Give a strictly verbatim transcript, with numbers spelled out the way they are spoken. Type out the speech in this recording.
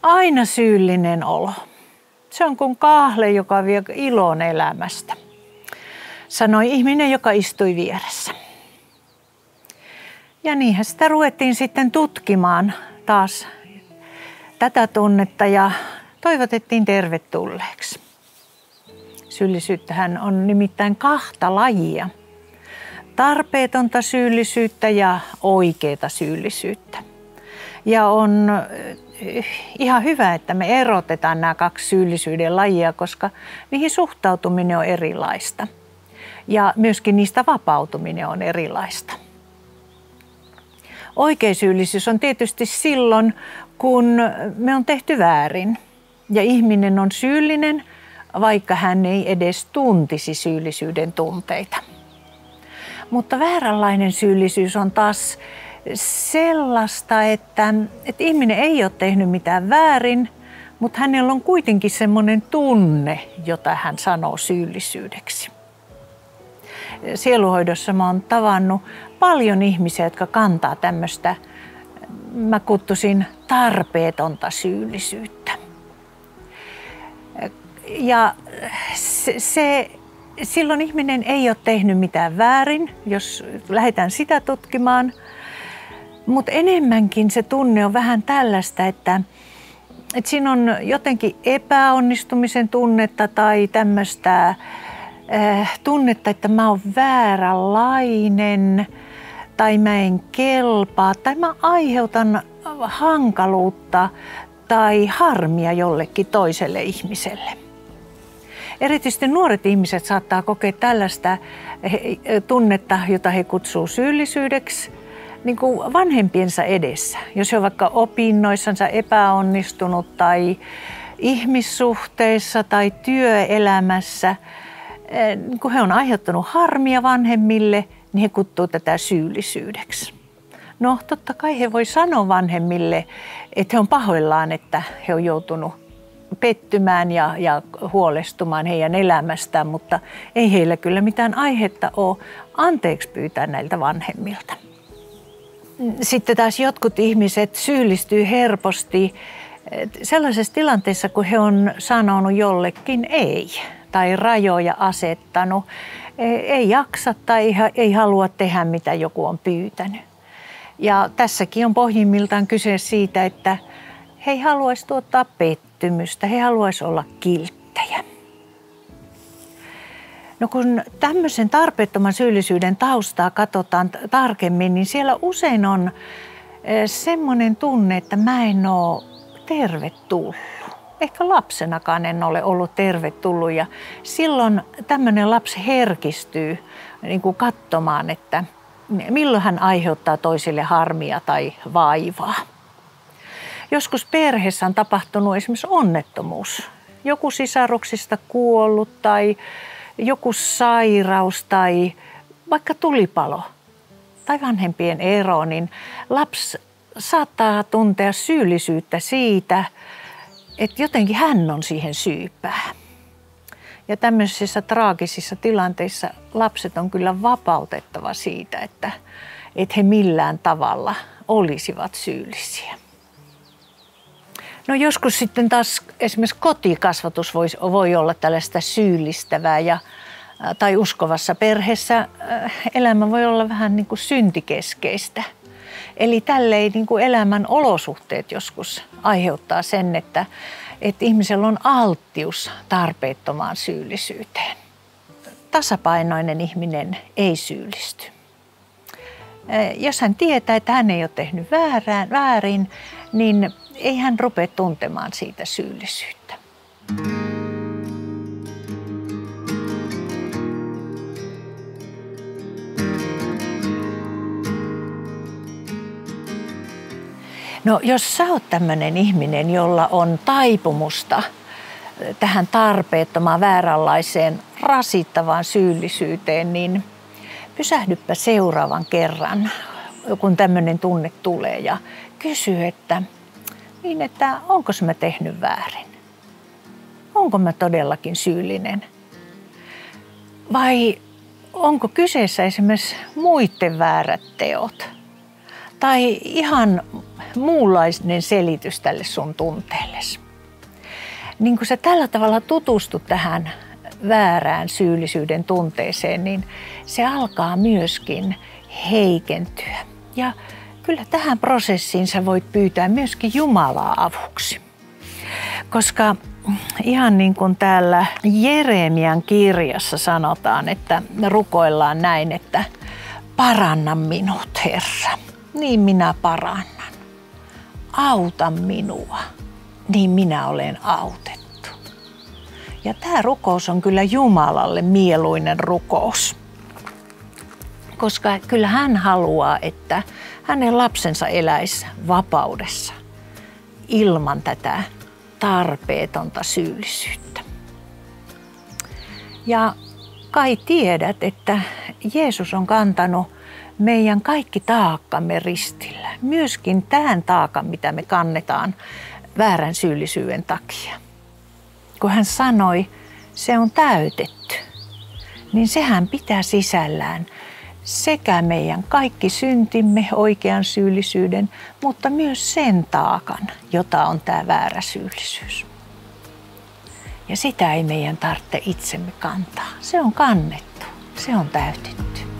Aina syyllinen olo. Se on kuin kahle, joka vie ilon elämästä, sanoi ihminen, joka istui vieressä. Ja niinhän sitä ruvettiin sitten tutkimaan taas tätä tunnetta ja toivotettiin tervetulleeksi. Syyllisyyttähän on nimittäin kahta lajia. Tarpeetonta syyllisyyttä ja oikeaa syyllisyyttä. Ja on ihan hyvä, että me erotetaan nämä kaksi syyllisyyden lajia, koska niihin suhtautuminen on erilaista. Ja myöskin niistä vapautuminen on erilaista. Oikea syyllisyys on tietysti silloin, kun me on tehty väärin. Ja ihminen on syyllinen, vaikka hän ei edes tuntisi syyllisyyden tunteita. Mutta vääränlainen syyllisyys on taas sellaista, että, että ihminen ei ole tehnyt mitään väärin, mutta hänellä on kuitenkin semmoinen tunne, jota hän sanoo syyllisyydeksi. Sieluhoidossa mä oon tavannut paljon ihmisiä, jotka kantaa tämmöistä, mä kutsusin tarpeetonta syyllisyyttä. Ja se, se, silloin ihminen ei ole tehnyt mitään väärin, jos lähdetään sitä tutkimaan. Mutta enemmänkin se tunne on vähän tällaista, että, että siinä on jotenkin epäonnistumisen tunnetta tai tämmöistä äh, tunnetta, että mä oon vääränlainen tai mä en kelpaa tai mä aiheutan hankaluutta tai harmia jollekin toiselle ihmiselle. Erityisesti nuoret ihmiset saattaa kokea tällaista tunnetta, jota he kutsuu syyllisyydeksi, niin kuin vanhempiensa edessä. Jos he on vaikka opinnoissansa epäonnistunut tai ihmissuhteissa tai työelämässä, kun he on aiheuttanut harmia vanhemmille, niin he kutsuu tätä syyllisyydeksi. No totta kai he voi sanoa vanhemmille, että he on pahoillaan, että he on joutunut pettymään ja, ja huolestumaan heidän elämästään, mutta ei heillä kyllä mitään aihetta ole anteeksi pyytää näiltä vanhemmilta. Sitten taas jotkut ihmiset syyllistyy helposti sellaisessa tilanteessa, kun he on sanonut jollekin ei tai rajoja asettanut, ei jaksa tai ei halua tehdä mitä joku on pyytänyt. Ja tässäkin on pohjimmiltaan kyse siitä, että he ei haluaisi tuottaa pettymystä, he haluaisi olla kilttejä. No kun tämmöisen tarpeettoman syyllisyyden taustaa katsotaan tarkemmin, niin siellä usein on semmoinen tunne, että mä en ole tervetullut. Ehkä lapsenakaan en ole ollut tervetullut ja silloin tämmöinen lapsi herkistyy niin kuin katsomaan, että milloin hän aiheuttaa toisille harmia tai vaivaa. Joskus perheessä on tapahtunut esimerkiksi onnettomuus. Joku sisaruksista kuollut tai joku sairaus tai vaikka tulipalo tai vanhempien ero, niin lapsi saattaa tuntea syyllisyyttä siitä, että jotenkin hän on siihen syypää. Ja tämmöisissä traagisissa tilanteissa lapset on kyllä vapautettava siitä, että, että he millään tavalla olisivat syyllisiä. No joskus sitten taas esimerkiksi kotikasvatus voi, voi olla tällaista syyllistävää ja, tai uskovassa perheessä elämä voi olla vähän niin kuin syntikeskeistä. Eli tälleen niin kuin elämän olosuhteet joskus aiheuttaa sen, että, että ihmisellä on alttius tarpeettomaan syyllisyyteen. Tasapainoinen ihminen ei syyllisty. Jos hän tietää, että hän ei ole tehnyt väärään, väärin, niin ei hän rupea tuntemaan siitä syyllisyyttä. No jos sä oot tämmöinen ihminen, jolla on taipumusta tähän tarpeettomaan, vääränlaiseen, rasittavaan syyllisyyteen, niin pysähdyppä seuraavan kerran, kun tämmöinen tunne tulee ja kysy, että, niin että onko mä tehnyt väärin? Onko mä todellakin syyllinen? Vai onko kyseessä esimerkiksi muiden väärät teot? tai ihan muunlainen selitys tälle sun tunteellesi. Niin kun sä tällä tavalla tutustut tähän väärään syyllisyyden tunteeseen, niin se alkaa myöskin heikentyä. Ja kyllä tähän prosessiin sä voit pyytää myöskin Jumalaa avuksi. Koska ihan niin kuin täällä Jeremian kirjassa sanotaan, että rukoillaan näin, että paranna minut, Herra, niin minä parannan. Auta minua, niin minä olen autettu. Ja tämä rukous on kyllä Jumalalle mieluinen rukous. Koska kyllä hän haluaa, että hänen lapsensa eläisi vapaudessa ilman tätä tarpeetonta syyllisyyttä. Ja kai tiedät, että Jeesus on kantanut meidän kaikki taakkamme ristillä. Myöskin tämän taakan, mitä me kannetaan väärän syyllisyyden takia. Kun hän sanoi, se on täytetty, niin sehän pitää sisällään sekä meidän kaikki syntimme, oikean syyllisyyden, mutta myös sen taakan, jota on tämä väärä syyllisyys. Ja sitä ei meidän tarvitse itsemme kantaa. Se on kannettu, se on täytetty.